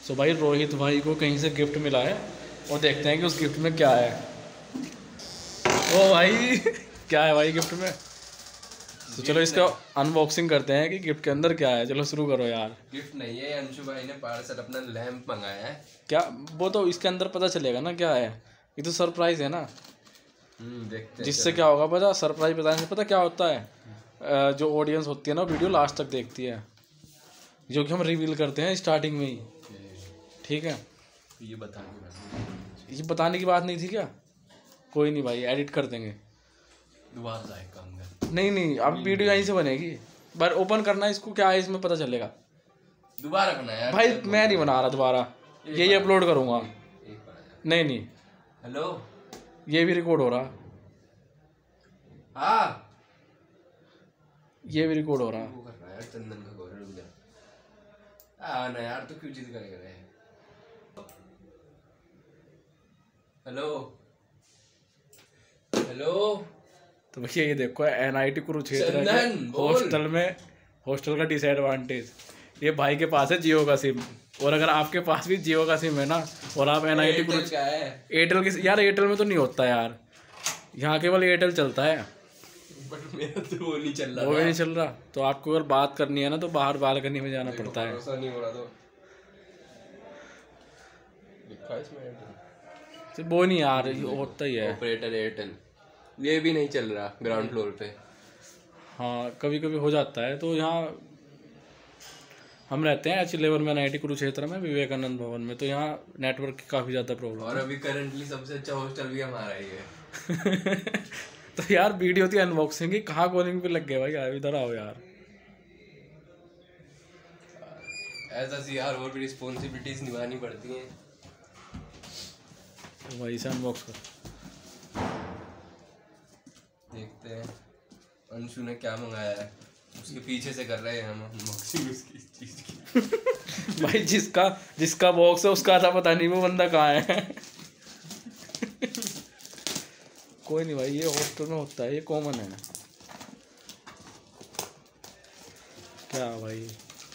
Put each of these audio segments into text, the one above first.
सो भाई रोहित भाई को कहीं से गिफ्ट मिला है और देखते हैं कि उस गिफ्ट में क्या है। ओ भाई क्या है भाई गिफ्ट में? तो चलो इसका अनबॉक्सिंग करते हैं कि गिफ्ट के अंदर क्या है। चलो शुरू करो यार। गिफ्ट नहीं है, अंशु भाई ने पार्सल अपना लैंप मंगाया है। क्या वो तो इसके अंदर पता चलेगा ना क्या है। ये तो सरप्राइज है ना। देखते हैं जिससे क्या होगा पता, सरप्राइज बताने से पता क्या होता है, जो ऑडियंस होती है ना वीडियो लास्ट तक देखती है, जो कि हम रिवील करते हैं स्टार्टिंग में ही। ठीक है, ये बताने की बात नहीं थी क्या? कोई नहीं भाई, एडिट कर देंगे। दोबारा जाएगा अंदर। नहीं अब वीडियो यहीं से बनेगी। पर ओपन करना इसको, क्या है इसमें पता चलेगा। दोबारा बनाया भाई मैं नहीं बना रहा दोबारा, यही अपलोड करूँगा। नहीं हेलो, ये भी रिकॉर्ड हो रहा। हाँ ये भी रिकॉर्ड हो रहा। वो कर रहा है यार, चंदन का गोरा रुक जा। ना यार, तो क्यों जिद करेगा रे। हेलो तो भैया ये देखो, NIT कुरुक्षेत्र के हॉस्टल का डिसएडवांटेज, ये भाई के पास है जियो का सिम। और अगर आपके पास भी जियो का सिम है ना और आप NIT कुरुक्षेत्र, एयरटेल की यार, एयरटेल में तो नहीं होता यार, यहाँ केवल एयरटेल चलता है। बट मेरा तो वो नहीं चल रहा। वो भी नहीं चल रहा, तो आपको अगर बात करनी है ना तो बाहर बालकनी में जाना पड़ता है। भरोसा नहीं हो रहा तो वो नहीं यार, होता ही है। ऑपरेटर एयरटेल, ये भी नहीं चल रहा ग्राउंड फ्लोर पे। हाँ कभी कभी हो जाता है। तो यहाँ हम रहते हैं H11 में, NIT कुरुक्षेत्र में, विवेकानंद भवन में। तो यहाँ नेटवर्क की काफ़ी ज़्यादा प्रॉब्लम और अभी करंटली सबसे अच्छा हॉस्टल भी हमारा ही है। तो यार वीडियो थी अनबॉक्सिंग की, कहाँ कॉलिंग पे लग गए भाई? यार इधर आओ यार। ऐसा सी यार, और भी रिस्पॉन्सिबिलिटीज निभानी पड़ती हैं। तो भाई से अनबॉक्स कर देखते हैं अंशु ने क्या मंगाया है। उसके पीछे से कर रहे हैं हम अनबॉक्सिंग उसकी चीज की। भाई जिसका बॉक्स है उसका था, पता नहीं वो बंदा कहाँ है। कोई नहीं भाई, ये हॉस्टल में होता है, ये कॉमन है। क्या भाई,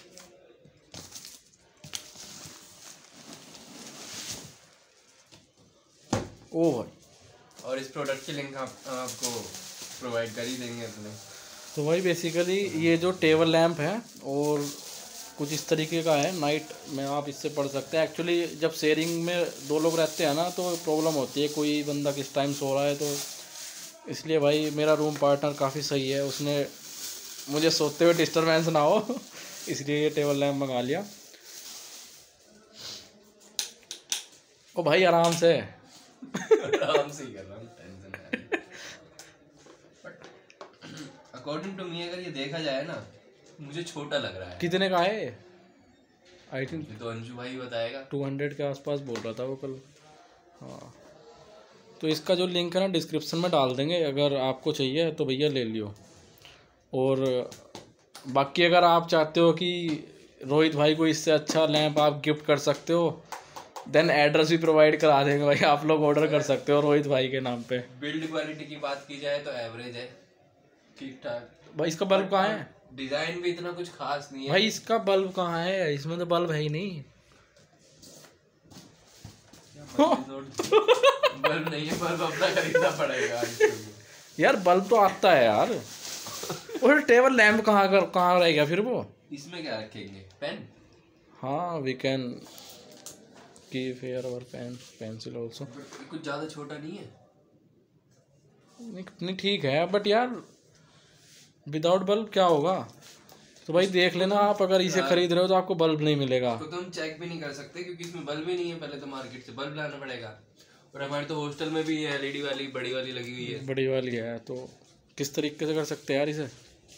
ओ भाई। और इस प्रोडक्ट की लिंक आपको प्रोवाइड कर ही देंगे अपने। तो भाई बेसिकली ये जो टेबल लैंप है और कुछ इस तरीके का है, नाइट में आप इससे पढ़ सकते हैं। एक्चुअली जब शेयरिंग में 2 लोग रहते हैं ना तो प्रॉब्लम होती है, कोई बंदा किस टाइम सो रहा है। तो इसलिए भाई मेरा रूम पार्टनर काफ़ी सही है, उसने मुझे सोते हुए डिस्टर्बेंस ना हो इसलिए ये टेबल लैंप मंगा लिया। ओ भाई आराम से आराम से ही कर रहा हूँ, टेंशन है। अकॉर्डिंग टू मी अगर ये देखा जाए ना, मुझे छोटा लग रहा है। कितने का है? आई थिंक तो अंशु भाई बताएगा। 200 के आसपास बोल रहा था वो कल। हाँ तो इसका जो लिंक है ना डिस्क्रिप्शन में डाल देंगे, अगर आपको चाहिए तो भैया ले लियो। और बाकी अगर आप चाहते हो कि रोहित भाई को इससे अच्छा लैंप आप गिफ्ट कर सकते हो, देन एड्रेस भी प्रोवाइड करा देंगे भाई, आप लोग ऑर्डर कर सकते हो रोहित भाई के नाम पे। बिल्ड क्वालिटी की बात की जाए तो एवरेज है, ठीक ठाक। भाई इसका बल्ब कहाँ है? डिजाइन भी इतना कुछ खास नहीं है भाई। इसका बल्ब कहाँ है? इसमें तो बल्ब है ही नहीं। बल्ब नहीं है, बल्ब अपना खरीदना पड़ेगा। यार बल्ब तो आता है यार। और टेबल लैंप कहाँ रहेगा फिर वो? इसमें क्या रखेंगे? पेन? हाँ we can keep here our pen, pencil also. कुछ ज़्यादा छोटा नहीं है। नहीं ठीक है, बट यार विदाउट बल्ब क्या होगा? तो भाई देख लेना आप, अगर इसे खरीद रहे हो तो आपको बल्ब नहीं मिलेगा। तो हम चेक भी नहीं कर सकते क्योंकि इसमें बल्ब ही नहीं है। पहले तो मार्केट से बल्ब लाना पड़ेगा। और हमारे तो हॉस्टल में भी ये LED वाली बड़ी वाली लगी हुई है। बड़ी वाली है, तो किस तरीके से कर सकते हैं यार इसे?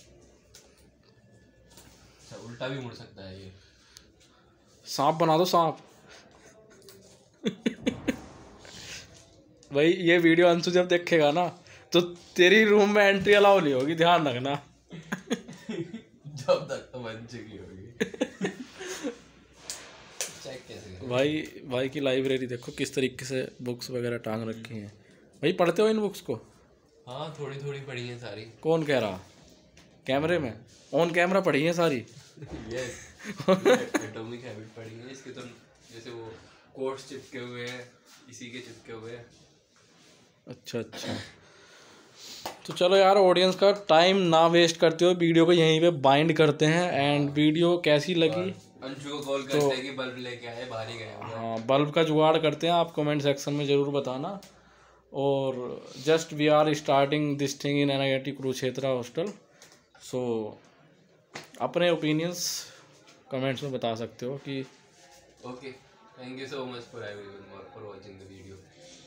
उल्टा भी मुड़ सकता है ये। सांप बना दो, सांप। भाई ये वीडियो अंशु जब देखेगा ना तो तेरी रूम में एंट्री अलाउ नहीं होगी, ध्यान रखना। जब तक तो बन चुकी होगी। चेक कैसे? भाई की लाइब्रेरी देखो किस तरीके से बुक्स वगैरह टांग रखी हैं। भाई पढ़ते हो इन बुक्स को? हाँ थोड़ी थोड़ी पढ़ी है सारी। कौन कह रहा? कैमरे में ऑन कैमरा पढ़ी है सारी। यस, एटॉमिक हैबिट पढ़ी है। इसके तो जैसे वो कोट्स चिपके हुए हैं, इसी के चिपके हुए हैं। अच्छा अच्छा, तो चलो यार, ऑडियंस का टाइम ना वेस्ट करते हो, वीडियो को यहीं पे बाइंड करते हैं। एंड वीडियो कैसी लगी अंशु को कॉल करते हैं कि बल्ब लेके आए, बाहर ही गए हुए हैं। हाँ, बल्ब का जुगाड़ करते हैं, आप कमेंट सेक्शन में ज़रूर बताना। और just we are starting this thing in NIT Kurukshetra hostel, so अपने ओपिनियंस कमेंट्स में बता सकते हो कि okay, thank you so much for everyone for watching the video.